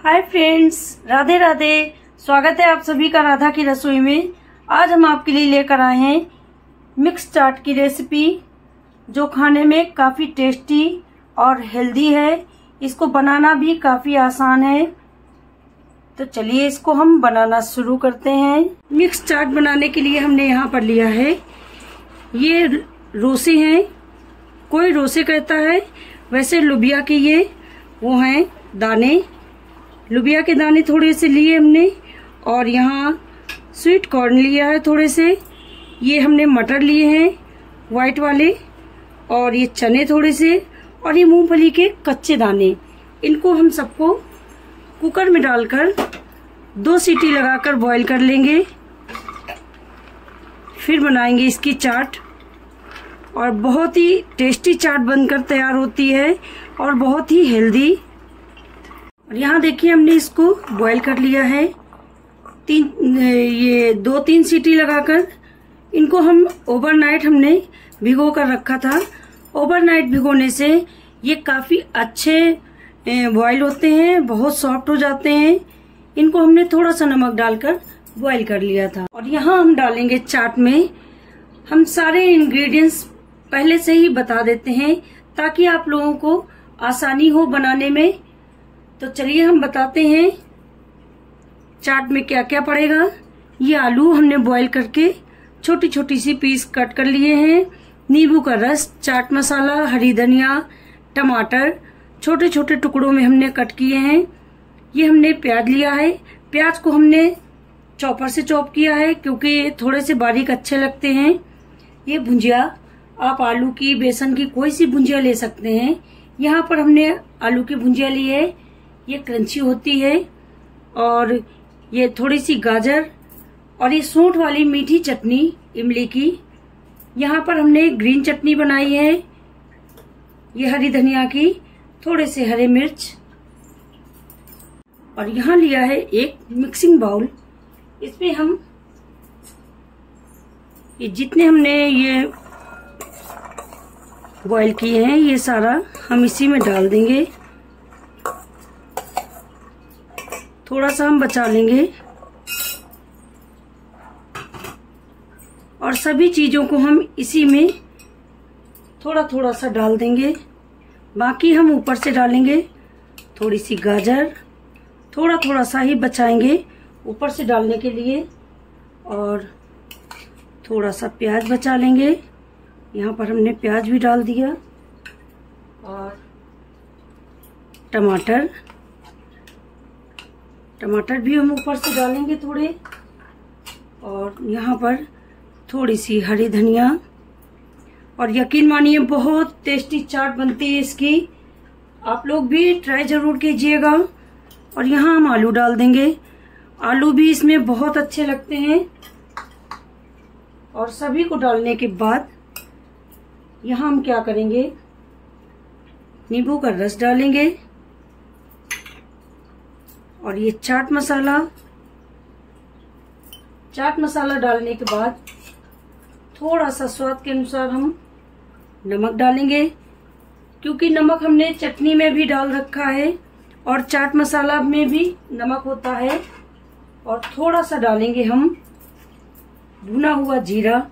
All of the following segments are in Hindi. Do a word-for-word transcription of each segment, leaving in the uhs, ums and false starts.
Hi friends, Radhe Radhe. स्वागत है आप सभी का राधा की रसोई में। आज हम आपके लिए लेकर आए हैं मिक्स चाट की रेसिपी, जो खाने में काफ़ी टेस्टी और हेल्दी है। इसको बनाना भी काफ़ी आसान है। तो चलिए इसको हम बनाना शुरू करते हैं। मिक्स चाट बनाने के लिए हमने यहाँ पर लिया है, ये रोसे हैं, कोई रोसे कहता है, वैसे लुबिया के ये वो हैं दाने। लुबिया के दाने थोड़े से लिए हमने, और यहाँ स्वीट कॉर्न लिया है थोड़े से। ये हमने मटर लिए हैं वाइट वाले, और ये चने थोड़े से, और ये मूंगफली के कच्चे दाने। इनको हम सबको कुकर में डालकर दो सीटी लगाकर बॉईल कर लेंगे। फिर बनाएंगे इसकी चाट, और बहुत ही टेस्टी चाट बनकर तैयार होती है और बहुत ही हेल्दी। और यहाँ देखिए हमने इसको बॉईल कर लिया है, तीन ये दो तीन सीटी लगाकर। इनको हम ओवरनाइट हमने भिगो कर रखा था। ओवरनाइट भिगोने से ये काफी अच्छे बॉईल होते हैं, बहुत सॉफ्ट हो जाते हैं। इनको हमने थोड़ा सा नमक डालकर बॉईल कर लिया था। और यहाँ हम डालेंगे चाट में, हम सारे इंग्रेडिएंट्स पहले से ही बता देते हैं ताकि आप लोगों को आसानी हो बनाने में। तो चलिए हम बताते हैं चाट में क्या क्या पड़ेगा। ये आलू हमने बॉईल करके छोटी छोटी सी पीस कट कर लिए हैं। नींबू का रस, चाट मसाला, हरी धनिया, टमाटर छोटे छोटे टुकड़ों में हमने कट किए हैं। ये हमने प्याज लिया है, प्याज को हमने चॉपर से चॉप किया है क्योंकि थोड़े से बारीक अच्छे लगते हैं। ये भुंजिया, आप आलू की, बेसन की कोई सी भुंजिया ले सकते हैं। यहाँ पर हमने आलू की भुंजिया ली है, ये क्रंची होती है। और ये थोड़ी सी गाजर, और ये सूंठ वाली मीठी चटनी इमली की। यहाँ पर हमने ग्रीन चटनी बनाई है, ये हरी धनिया की, थोड़े से हरे मिर्च। और यहाँ लिया है एक मिक्सिंग बाउल, इसमें हम ये जितने हमने ये बॉईल किए हैं ये सारा हम इसी में डाल देंगे। थोड़ा सा हम बचा लेंगे, और सभी चीजों को हम इसी में थोड़ा थोड़ा सा डाल देंगे। बाकी हम ऊपर से डालेंगे। थोड़ी सी गाजर, थोड़ा थोड़ा सा ही बचाएंगे ऊपर से डालने के लिए, और थोड़ा सा प्याज बचा लेंगे। यहाँ पर हमने प्याज भी डाल दिया, और टमाटर टमाटर भी हम ऊपर से डालेंगे थोड़े, और यहाँ पर थोड़ी सी हरी धनिया। और यकीन मानिए बहुत टेस्टी चाट बनती है इसकी, आप लोग भी ट्राई जरूर कीजिएगा। और यहाँ हम आलू डाल देंगे, आलू भी इसमें बहुत अच्छे लगते हैं। और सभी को डालने के बाद यहाँ हम क्या करेंगे, नींबू का रस डालेंगे, और ये चाट मसाला चाट मसाला डालने के बाद थोड़ा सा स्वाद के अनुसार हम नमक डालेंगे, क्योंकि नमक हमने चटनी में भी डाल रखा है और चाट मसाला में भी नमक होता है। और थोड़ा सा डालेंगे हम भुना हुआ जीरा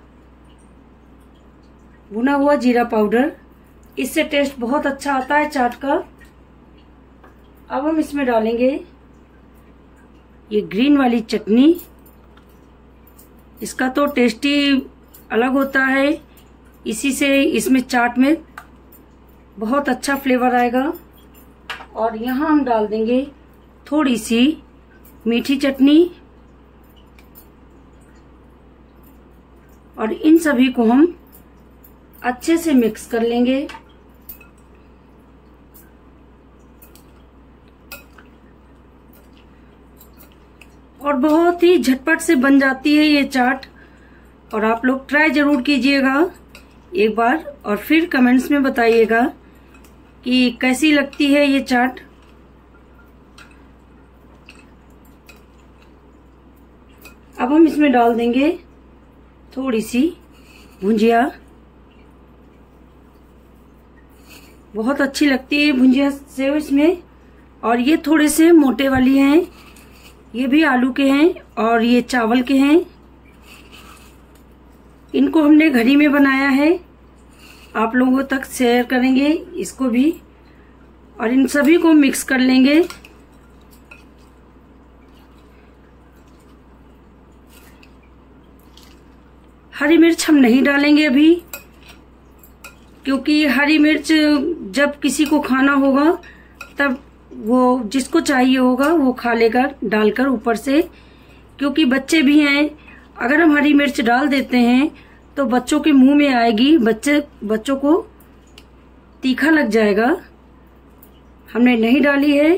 भुना हुआ जीरा पाउडर, इससे टेस्ट बहुत अच्छा आता है चाट का। अब हम इसमें डालेंगे ये ग्रीन वाली चटनी, इसका तो टेस्ट ही अलग होता है। इसी से इसमें चाट में बहुत अच्छा फ्लेवर आएगा। और यहाँ हम डाल देंगे थोड़ी सी मीठी चटनी, और इन सभी को हम अच्छे से मिक्स कर लेंगे। और बहुत ही झटपट से बन जाती है ये चाट, और आप लोग ट्राई जरूर कीजिएगा एक बार, और फिर कमेंट्स में बताइएगा कि कैसी लगती है ये चाट। अब हम इसमें डाल देंगे थोड़ी सी भुंजिया, बहुत अच्छी लगती है भुंजिया से इसमें। और ये थोड़े से मोटे वाली हैं, ये भी आलू के हैं और ये चावल के हैं। इनको हमने घर ही में बनाया है, आप लोगों तक शेयर करेंगे इसको भी। और इन सभी को मिक्स कर लेंगे। हरी मिर्च हम नहीं डालेंगे अभी, क्योंकि हरी मिर्च जब किसी को खाना होगा तब वो जिसको चाहिए होगा वो खा लेगा डालकर ऊपर से, क्योंकि बच्चे भी हैं। अगर हम हरी मिर्च डाल देते हैं तो बच्चों के मुंह में आएगी, बच्चे बच्चों को तीखा लग जाएगा। हमने नहीं डाली है।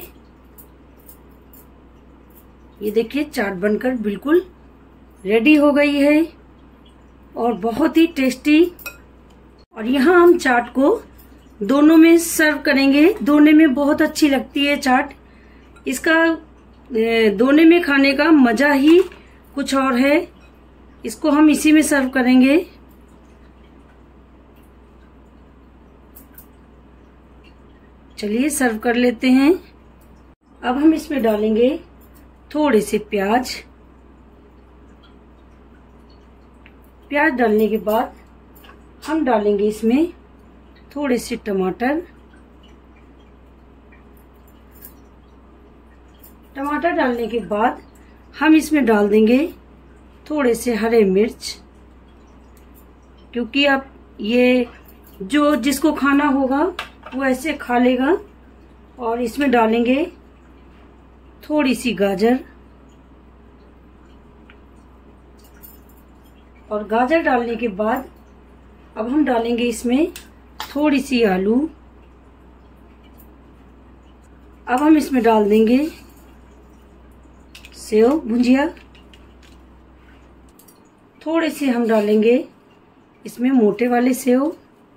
ये देखिए चाट बनकर बिल्कुल रेडी हो गई है और बहुत ही टेस्टी। और यहाँ हम चाट को दोनों में सर्व करेंगे। दोने में बहुत अच्छी लगती है चाट। इसका दोने में खाने का मजा ही कुछ और है। इसको हम इसी में सर्व करेंगे। चलिए सर्व कर लेते हैं। अब हम इसमें डालेंगे थोड़े से प्याज। प्याज डालने के बाद हम डालेंगे इसमें थोड़े से टमाटर। टमाटर डालने के बाद हम इसमें डाल देंगे थोड़े से हरे मिर्च, क्योंकि अब ये जो जिसको खाना होगा वो ऐसे खा लेगा। और इसमें डालेंगे थोड़ी सी गाजर। और गाजर डालने के बाद अब हम डालेंगे इसमें थोड़ी सी आलू। अब हम इसमें डाल देंगे सेव भुजिया। थोड़े से हम डालेंगे इसमें मोटे वाले सेव,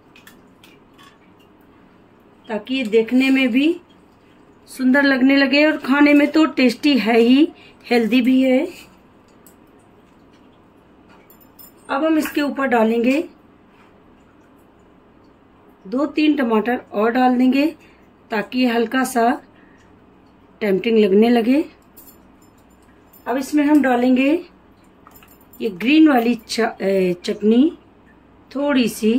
ताकि ये देखने में भी सुंदर लगने लगे और खाने में तो टेस्टी है ही, हेल्दी भी है। अब हम इसके ऊपर डालेंगे दो तीन टमाटर और डाल देंगे, ताकि हल्का सा टेम्पटिंग लगने लगे। अब इसमें हम डालेंगे ये ग्रीन वाली चटनी थोड़ी सी।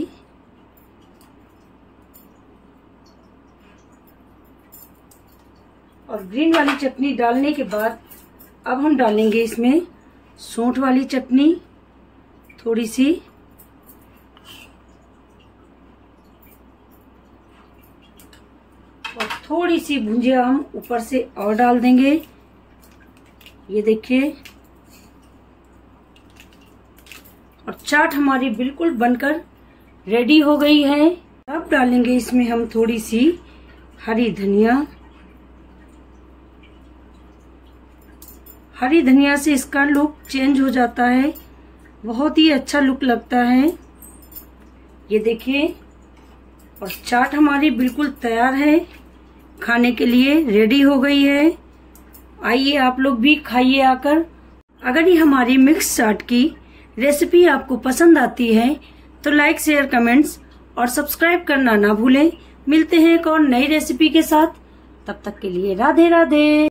और ग्रीन वाली चटनी डालने के बाद अब हम डालेंगे इसमें सौंठ वाली चटनी थोड़ी सी। और थोड़ी सी भुजिया हम ऊपर से और डाल देंगे। ये देखिए, और चाट हमारी बिल्कुल बनकर रेडी हो गई है। अब डालेंगे इसमें हम थोड़ी सी हरी धनिया। हरी धनिया से इसका लुक चेंज हो जाता है, बहुत ही अच्छा लुक लगता है। ये देखिए, और चाट हमारी बिल्कुल तैयार है, खाने के लिए रेडी हो गई है। आइए आप लोग भी खाइए आकर। अगर ये हमारी मिक्स चाट की रेसिपी आपको पसंद आती है तो लाइक शेयर कमेंट्स और सब्सक्राइब करना ना भूलें। मिलते हैं एक और नई रेसिपी के साथ, तब तक के लिए राधे राधे।